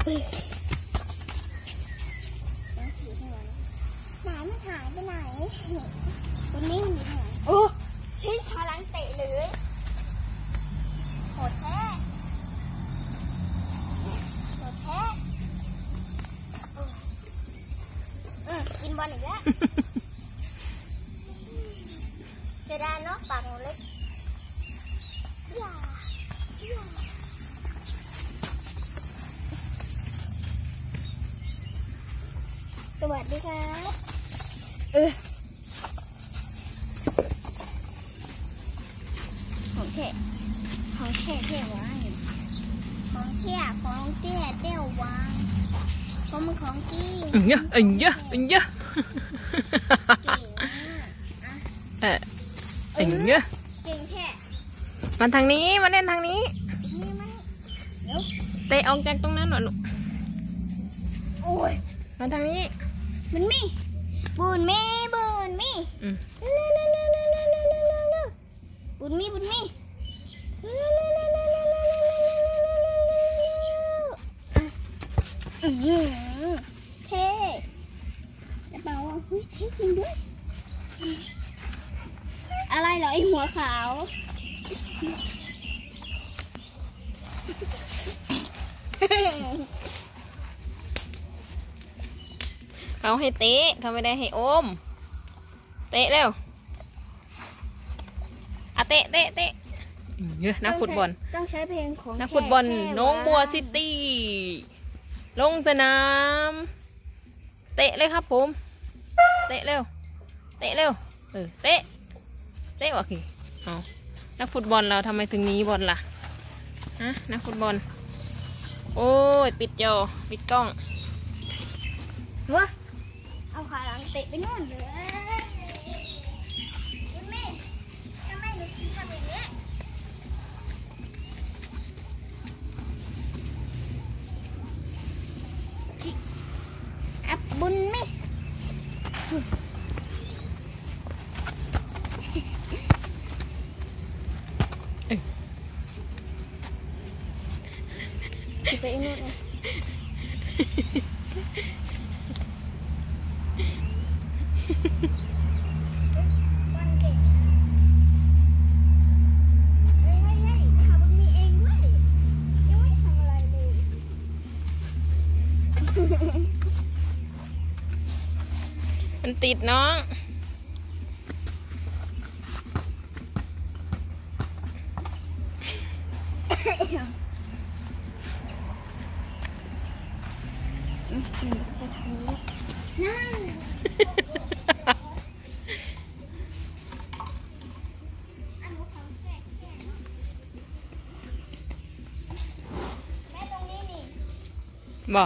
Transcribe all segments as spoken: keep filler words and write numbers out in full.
มันหายไปไหนวันนี้มันอยู่ไหนโอ้ชิ้นพลังเตะเลยโหดแท้โหดแท้เออกินบอลอีกแล้วจะได้เนาะปากหนูเล็กอย่าอย่าสวัสดีครับเออของแท้ของแท้เที่ยววางของแท้ของแท้เที่ยววางของมันของจริงอึ่งเยอะอึ่งเยอะอึ่งเยอะเอออึ่งเยอะเก่งแท้มาทางนี้มาเล่นทางนี้เตะออกจากตรงนั้นหน่อยลูกโอ้ยมาทางนี้มันมีบุญมีบุญมีบุญมีบุญมีเท่จะเบาเฮ้ยเท่จริงด้วยอะไรเหรอไอหัวขาวเขาให้เตะเขาไม่ได้ให้อมเตะเร็วอ่ะเตะเตะเตะเยอะนักฟุตบอลต้องใช้เพลงของนักฟุตบอลน้องบัวซิตี้ลงสนามเตะเลยครับผมเตะเร็วเตะเร็วเออเตะเตะโอเคเอานักฟุตบอลเราทำไมถึงหนีบอลล่ะฮะนักฟุตบอลโอ้ยปิดจอปิดกล้องวะเอาขาหลังเตะไปนู่นเลยคุณแม่ทำไมหนูกินทำอย่างนี้อับบุญไหมไปนู่นเลยมันติดน้องบ่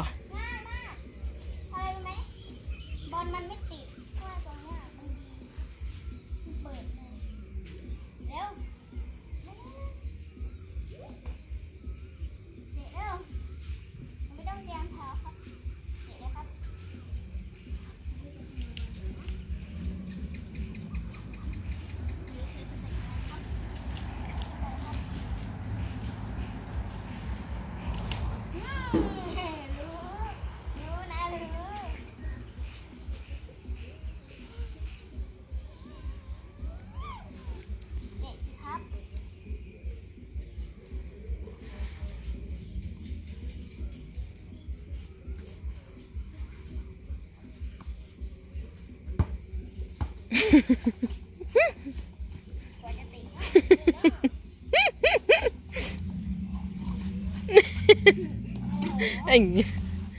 ไอ้เงี้ย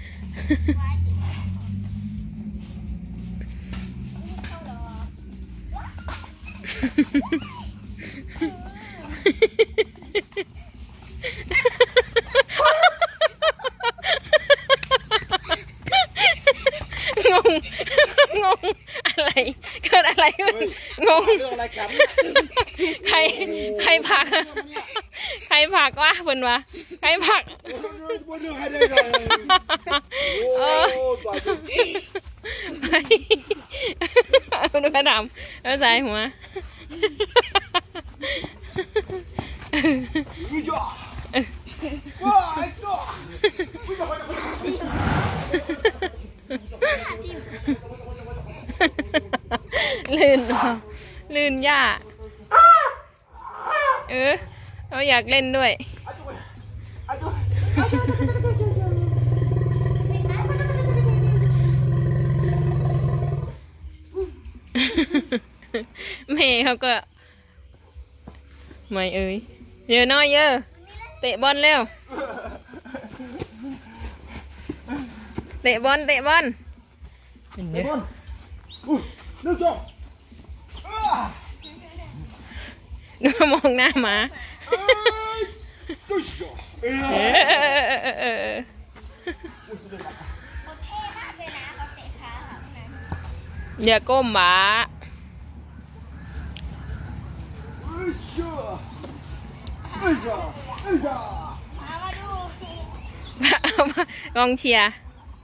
งงงงอะไรเกิดอะไรขึ้นงงใครใครผักใครผักวะเพิ่นวะใครผักเออไปดูกระดำแล้วใส่หัวลื่นลื่นหญ้าเออเขาอยากเล่นด้วยแม่เขาก็ไม่เอ้ยเยอะน้อยเยอะเตะบอลเร็วเตะบอลเตะบอลเตะบอลดูจงดูมองหน้าหมาอย่าก้มหมากองเชียร์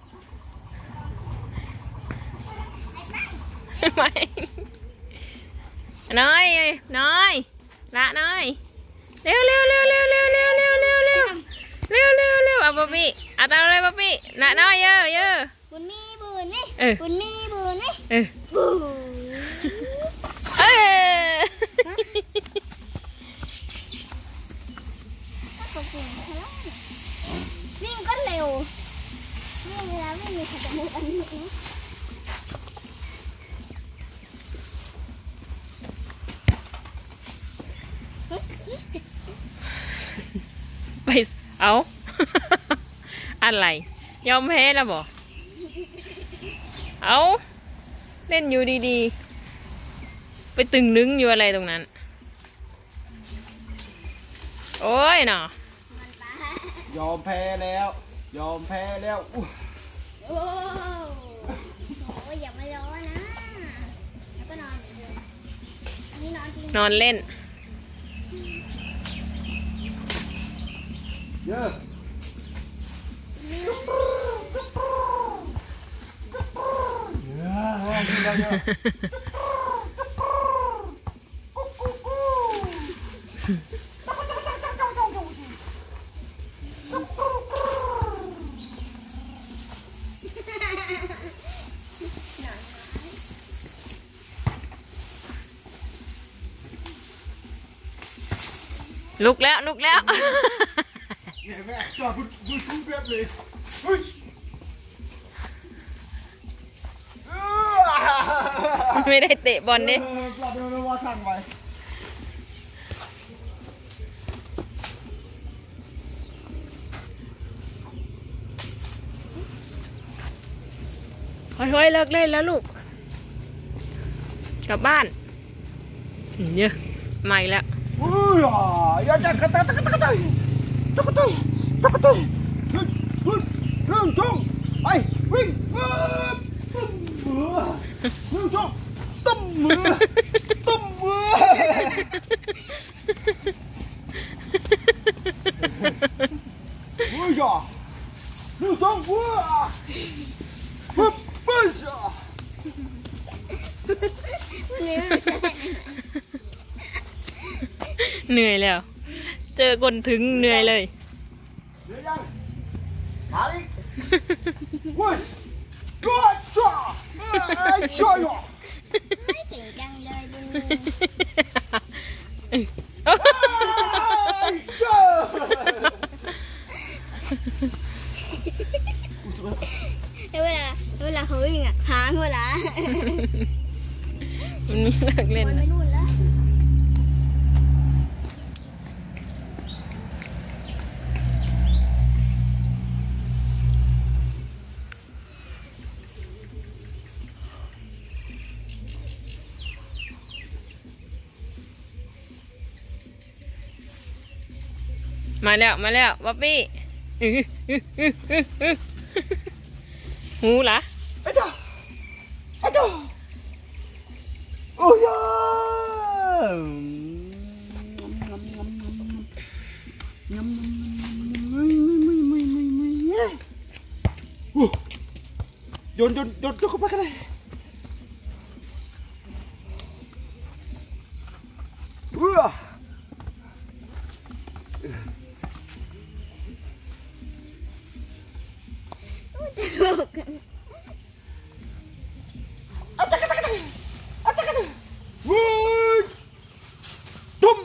ไม่น้อยน้อยละน้อยเร็วเร็วเร็วเร็วเร็วเร็วเร็วเร็วเร็วเร็วเร็วเร็วเอาป๊อปปี้เอาตามเลยป๊อปปี้ละน้อยเยอะเยอะบุญมีบุญนี่บุญมีบุญนี่เออบุญเออวิ่งก็เร็ววิ่งแล้วไม่มีใครจะมุดอันนี้ไปเอาอะไรยอมแพ้แล้วบอกเอาเล่นอยู่ดีๆไปตึงนึงอยู่อะไรตรงนั้นโอ้ยเนาะยอมแพ้แล้วยอมแพ้แล้วโอ้โหอย่ามาล้อนะแล้วก็นอนอันนี้นอนจริงนอนเล่นเยอะลุกแล้วลุกแล้วแม่จอดบุญบุญคุ้มเปียบเลยไม่ได้เตะบอลดิค่อยๆเลิกเล่นแล้วลูกกลับบ้านเยอะไม่แล้วอย่าจับกระต่ายกระต่ายกระต่ายกระต่ายกระต่ายวิ่งวิ่งจงไปวิ่งวิ่งจงตั้มมือตั้มมือวิ่งจ้าวิ่งจงวิ่งวิ่งไปจ้าเหนื่อยแล้วเจอคนถึงเหนื่อยเลยเหนื่อยยังขาดิวิ่งวิ่งจ้าช่วยอ่ะไม่เก่งจังเลยดูจ้าเวลาเวลาเขาวิ่งอ่ะหางเวลามันมีเลิกเล่นไม่รุ่นแล้วมาแล้วมาแล้วบ๊อบบี้หูเหรอไอ้เจ้าไอ้เจ้าโอ้ยโยนโยนโยนเข้าไปกันเลยว้าลูกเอาจักรจักรเอาจักรจักรวุ้ยตุ้ม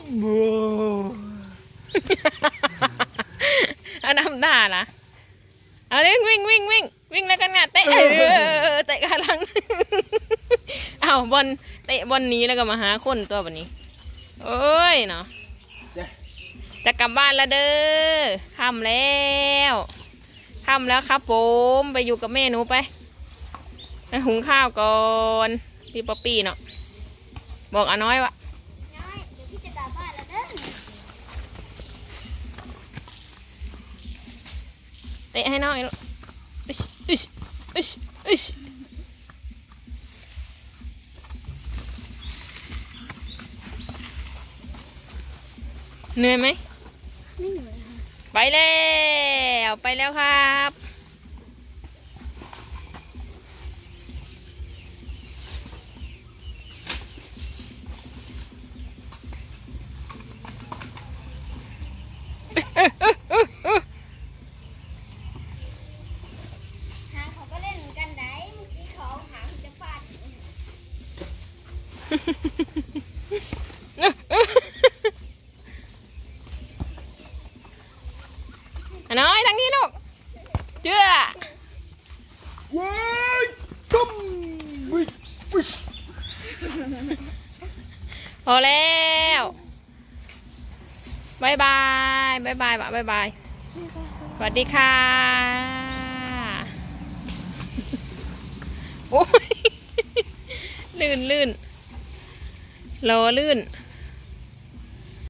เอาน้ำหน้าล่ะเอาเล่นวิ่งวิ่งวิ่งวิ่งแล้วกันงะเตะเออเตะกำลังเอาบอลเตะบอลนี้แล้วก็มาหาคนตัวแบบนี้โอ้ยเนาะจะกลับบ้านแล้วเด้อค่ำแล้วค่ำแล้วครับผมไปอยู่กับแม่หนูไปไปหุงข้าวก่อนพี่ป๊อปปี้เนาะบอกอาน้อยวะน้อยเดี๋ยวพี่จะกลับบ้านแล้วเด้อเตะให้น้องอีกอิชอิชอิชอิชเหนื่อยไหมไม่เหนื่อยค่ะไปแล้วไปแล้วครับหางเขาก็เล่นเหมือนกันได้เมื่อกี้เขาหางจะฟาดอาน้อยทางนี้ลูกเชื่อวุ้ยตุ้มวิวิพอแล้วบายบายบายบายบายบายสวัสดีค่ะโอ้ยลื่นลื่นโลลื่น